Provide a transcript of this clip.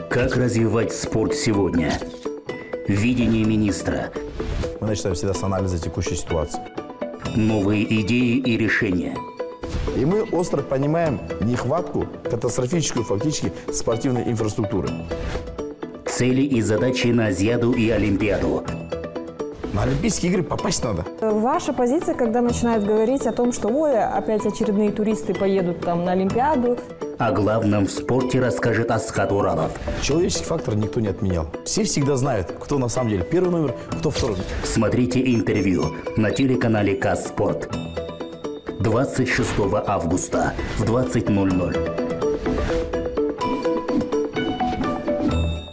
Как развивать спорт сегодня? Видение министра. Мы начинаем всегда с анализа текущей ситуации. Новые идеи и решения. И мы остро понимаем нехватку, катастрофическую фактически, спортивной инфраструктуры. Цели и задачи на Азиаду и Олимпиаду. На Олимпийские игры попасть надо. Ваша позиция, когда начинают говорить о том, что ой, опять очередные туристы поедут там на Олимпиаду. О главном в спорте расскажет Асхат Уралов. Человеческий фактор никто не отменял. Все всегда знают, кто на самом деле первый номер, кто второй. Смотрите интервью на телеканале КАС Спорт 26 августа в 20:00.